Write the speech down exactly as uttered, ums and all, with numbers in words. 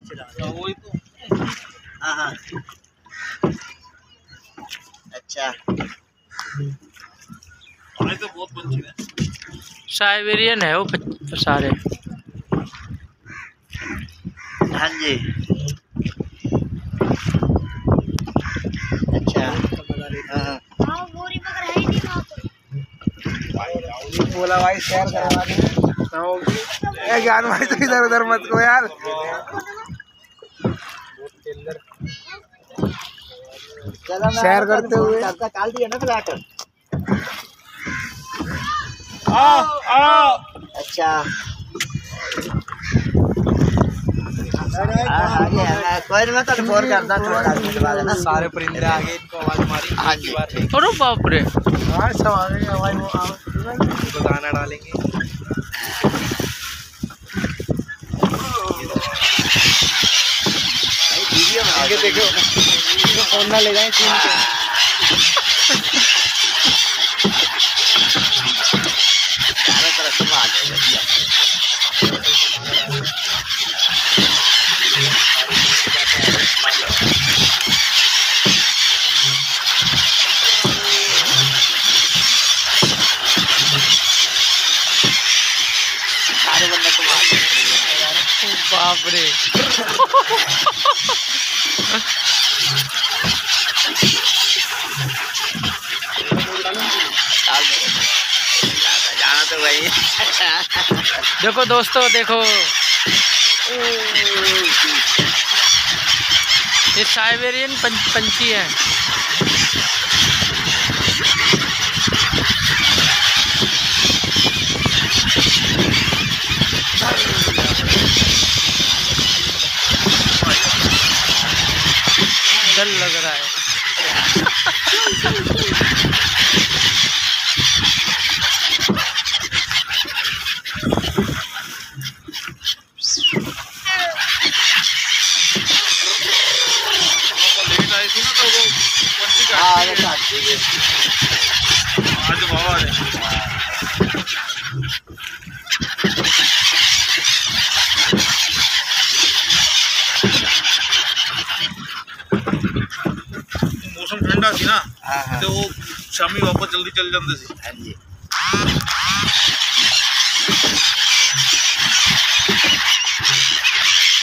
वही तो। हाँ हाँ अच्छा तो बहुत पंछी है। साइबेरियन है वो सारे। हाँ जी अच्छा हाँ बोला भाई शेयर करवा दे ज्ञान भाई तो इधर उधर मत को यार। शेयर करते हुए काल दिया ना फ्लैट। आओ आओ अच्छा कोई नहीं मैं तो फोन करता थोड़ा दस मिनट बाद ना। सारे परिंदे आ गए इनको आवाज मारी। हाँ जी अरे बाप रे हाँ सब आ गए आवाज वो आओ तो दाना डालेंगे। वीडियो में आगे देखो फोन ना ले जाए छीन के। चारों तरफ से आ जाएगा। सारे बंदे को मार बाप रे जाना तो वही। देखो दोस्तों देखो ये साइबेरियन पंछी है। डर लग रहा है। लेट आई थी ना तो वो पट्टी काट दी आज बाबा ने। मौसम ठंडा थी ना तो वो शामी वापस जल्दी चल जाते थे। हाँ जी